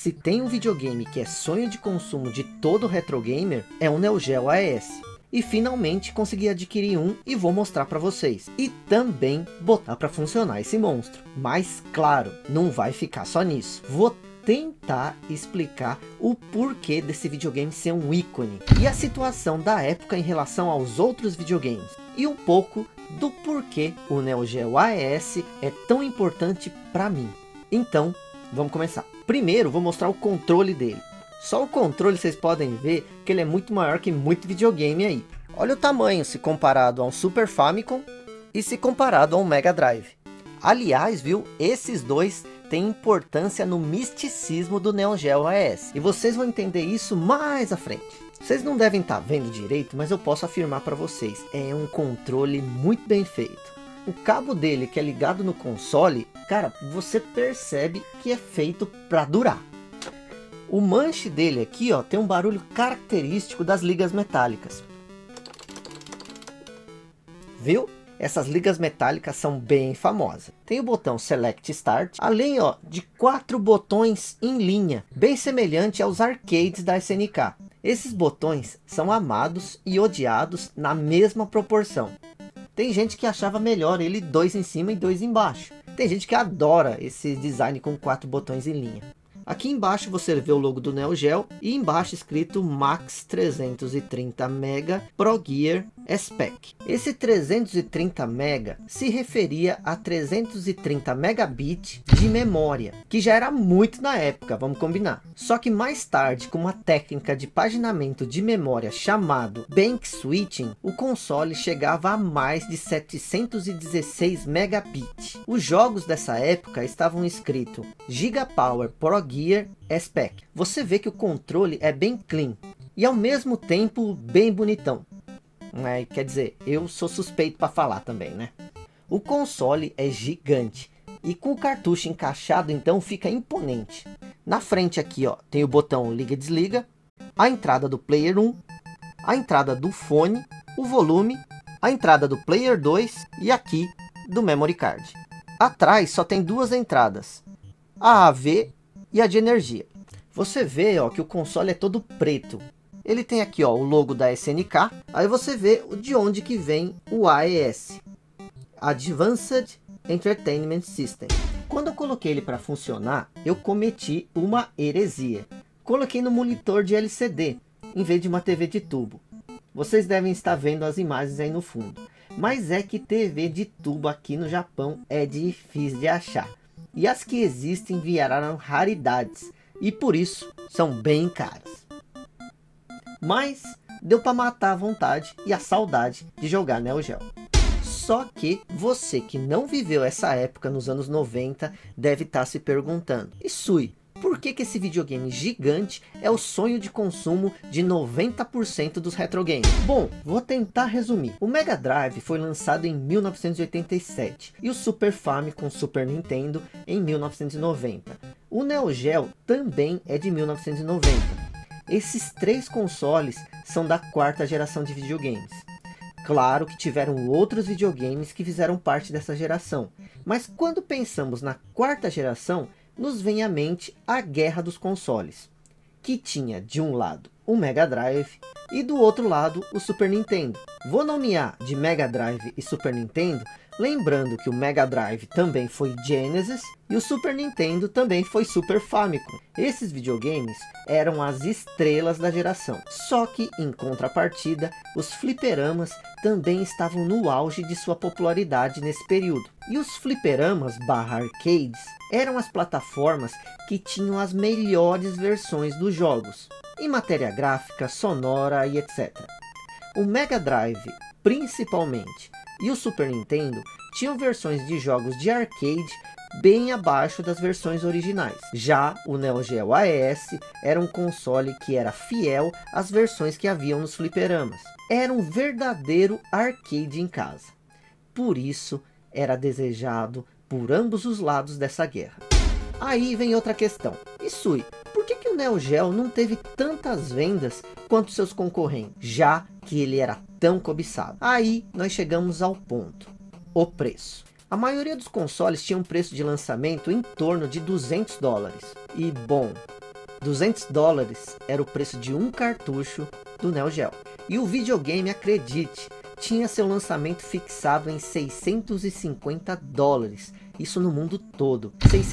se tem um videogame que é sonho de consumo de todo retro gamer, é o Neo Geo AES. E finalmente consegui adquirir um e vou mostrar para vocês. E também botar para funcionar esse monstro. Mas claro, não vai ficar só nisso. Vou tentar explicar o porquê desse videogame ser um ícone. E a situação da época em relação aos outros videogames. E um pouco do porquê o Neo Geo AES é tão importante para mim. Então, vamos começar. Primeiro, vou mostrar o controle dele. Só o controle vocês podem ver que ele é muito maior que muito videogame aí. Olha o tamanho se comparado a um Super Famicom e se comparado a um Mega Drive. Aliás, viu, esses dois têm importância no misticismo do Neo Geo AES. E vocês vão entender isso mais à frente. Vocês não devem estar vendo direito, mas eu posso afirmar para vocês. É um controle muito bem feito. O cabo dele que é ligado no console, cara, você percebe que é feito para durar. O manche dele aqui, ó, tem um barulho característico das ligas metálicas. Viu? Essas ligas metálicas são bem famosas. Tem o botão Select Start, além, ó, de 4 botões em linha, bem semelhante aos arcades da SNK. Esses botões são amados e odiados na mesma proporção. Tem gente que achava melhor ele 2 em cima e 2 embaixo. Tem gente que adora esse design com 4 botões em linha. Aqui embaixo você vê o logo do Neo Geo e embaixo escrito Max 330 MB Pro Gear Spec. Esse 330 MB se referia a 330 megabit de memória, que já era muito na época, vamos combinar. Só que mais tarde, com uma técnica de paginamento de memória chamado Bank Switching, o console chegava a mais de 716 megabit. Os jogos dessa época estavam escritos Gigapower Pro Gear Spec. Você vê que o controle é bem clean e ao mesmo tempo bem bonitão. Quer dizer, eu sou suspeito para falar também, né? O console é gigante e com o cartucho encaixado então fica imponente. Na frente aqui, ó, tem o botão liga e desliga, a entrada do Player 1, a entrada do fone, o volume, a entrada do Player 2 e aqui do Memory Card. Atrás só tem 2 entradas, a AV e a de energia. Você vê, ó, que o console é todo preto. Ele tem aqui, ó, o logo da SNK. Aí você vê de onde que vem o AES, Advanced Entertainment System. Quando eu coloquei ele para funcionar, eu cometi uma heresia. Coloquei no monitor de LCD, em vez de uma TV de tubo. Vocês devem estar vendo as imagens aí no fundo. Mas é que TV de tubo aqui no Japão é difícil de achar. E as que existem viraram raridades. E por isso são bem caras. Mas deu para matar a vontade e a saudade de jogar Neo Geo. Só que você que não viveu essa época nos anos 90 deve estar se perguntando: Isui, por que esse videogame gigante é o sonho de consumo de 90% dos retro games? Bom, vou tentar resumir. O Mega Drive foi lançado em 1987 e o Super Famicom Super Nintendo em 1990. O Neo Geo também é de 1990. Esses 3 consoles são da 4ª geração de videogames. Claro que tiveram outros videogames que fizeram parte dessa geração, mas quando pensamos na 4ª geração, nos vem à mente a guerra dos consoles, que tinha de um lado o Mega Drive e do outro lado o Super Nintendo. Vou nomear de Mega Drive e Super Nintendo, lembrando que o Mega Drive também foi Genesis e o Super Nintendo também foi Super Famicom. Esses videogames eram as estrelas da geração. Só que em contrapartida, os fliperamas também estavam no auge de sua popularidade nesse período. E os fliperamas barra arcades eram as plataformas que tinham as melhores versões dos jogos, em matéria gráfica, sonora e etc. O Mega Drive, principalmente, e o Super Nintendo tinham versões de jogos de arcade bem abaixo das versões originais. Já o Neo Geo AES era um console que era fiel às versões que haviam nos fliperamas. Era um verdadeiro arcade em casa. Por isso era desejado por ambos os lados dessa guerra. Aí vem outra questão. Isui, por que o Neo Geo não teve tantas vendas quanto seus concorrentes, já que ele era tão cobiçado? Aí nós chegamos ao ponto: o preço. A maioria dos consoles tinha um preço de lançamento em torno de $200. E bom, $200 era o preço de um cartucho do Neo Geo. E o videogame, acredite, tinha seu lançamento fixado em $650. Isso no mundo todo.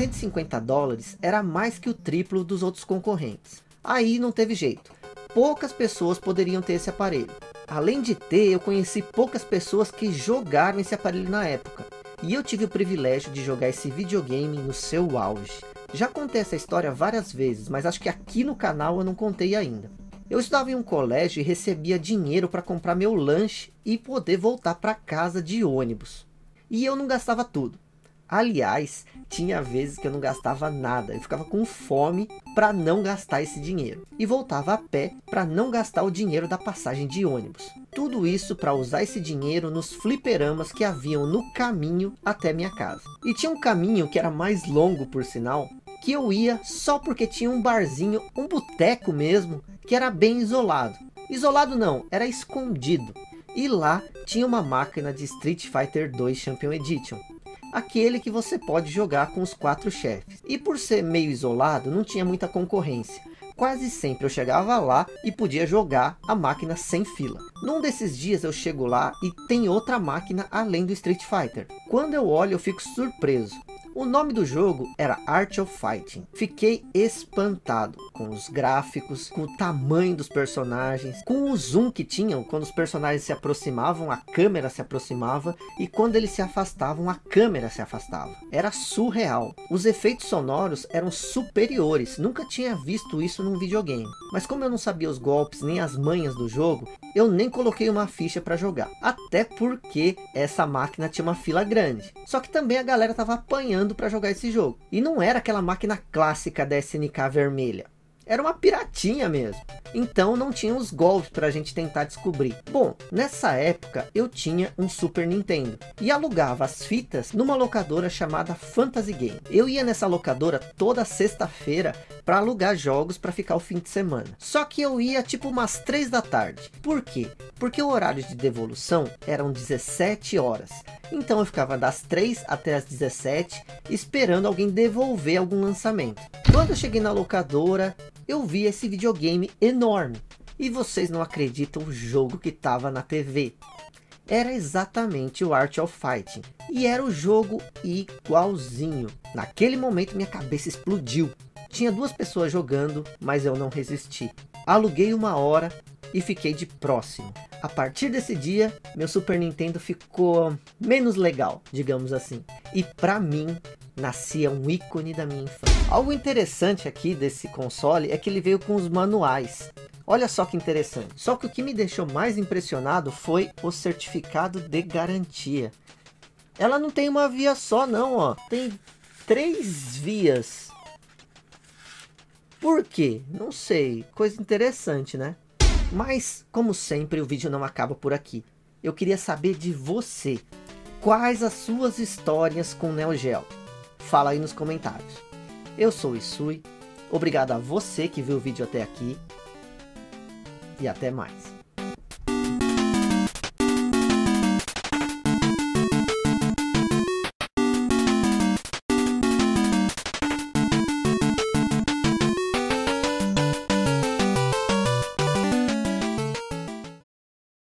$650 era mais que o triplo dos outros concorrentes. Aí não teve jeito. Poucas pessoas poderiam ter esse aparelho. Além de ter, eu conheci poucas pessoas que jogaram esse aparelho na época. E eu tive o privilégio de jogar esse videogame no seu auge. Já contei essa história várias vezes, mas acho que aqui no canal eu não contei ainda. Eu estudava em um colégio e recebia dinheiro para comprar meu lanche e poder voltar para casa de ônibus. E eu não gastava tudo. Aliás, tinha vezes que eu não gastava nada. Eu ficava com fome para não gastar esse dinheiro. E voltava a pé para não gastar o dinheiro da passagem de ônibus. Tudo isso para usar esse dinheiro nos fliperamas que haviam no caminho até minha casa. E tinha um caminho que era mais longo, por sinal, que eu ia só porque tinha um barzinho, um boteco mesmo, que era bem isolado. Isolado não, era escondido. E lá tinha uma máquina de Street Fighter 2 Champion Edition. Aquele que você pode jogar com os 4 chefes. E por ser meio isolado, não tinha muita concorrência. Quase sempre eu chegava lá e podia jogar a máquina sem fila. Num desses dias eu chego lá e tem outra máquina além do Street Fighter. Quando eu olho eu fico surpreso. O nome do jogo era Art of Fighting. Fiquei espantado com os gráficos, com o tamanho dos personagens, com o zoom que tinham. Quando os personagens se aproximavam, a câmera se aproximava, e quando eles se afastavam, a câmera se afastava. Era surreal. Os efeitos sonoros eram superiores. Nunca tinha visto isso num videogame. Mas como eu não sabia os golpes nem as manhas do jogo, eu nem coloquei uma ficha para jogar. Até porque essa máquina tinha uma fila grande. Só que também a galera tava apanhando para jogar esse jogo. E não era aquela máquina clássica da SNK vermelha. Era uma piratinha mesmo. Então não tinha os golpes para a gente tentar descobrir. Bom, nessa época eu tinha um Super Nintendo. E alugava as fitas numa locadora chamada Fantasy Game. Eu ia nessa locadora toda sexta-feira para alugar jogos para ficar o fim de semana. Só que eu ia tipo umas 3 da tarde. Por quê? Porque o horário de devolução eram 17 horas. Então eu ficava das 3 até as 17 esperando alguém devolver algum lançamento. Quando eu cheguei na locadora, eu vi esse videogame enorme. E vocês não acreditam o jogo que estava na TV. Era exatamente o Art of Fighting. E era o jogo igualzinho. Naquele momento minha cabeça explodiu. Tinha 2 pessoas jogando, mas eu não resisti. Aluguei 1 hora e fiquei de próximo. A partir desse dia, meu Super Nintendo ficou menos legal, digamos assim. E pra mim, nascia um ícone da minha infância. Algo interessante aqui desse console é que ele veio com os manuais. Olha só que interessante. Só que o que me deixou mais impressionado foi o certificado de garantia. Ela não tem uma via só não, ó. Tem 3 vias. Por quê? Não sei. Coisa interessante, né? Mas, como sempre, o vídeo não acaba por aqui. Eu queria saber de você. Quais as suas histórias com Neo Geo? Fala aí nos comentários. Eu sou o Isui. Obrigado a você que viu o vídeo até aqui. E até mais.